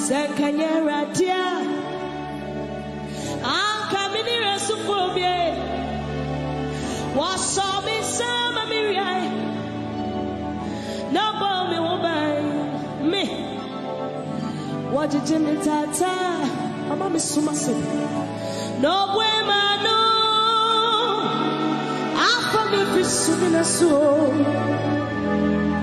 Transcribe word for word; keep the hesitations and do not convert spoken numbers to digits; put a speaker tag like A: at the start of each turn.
A: Sekanyera dia Ankamini resufobie Wasomi sama miriai Nabo mi wobai Me Wajijini tata Ama mi sumasi No buema no Afa mi fisumina so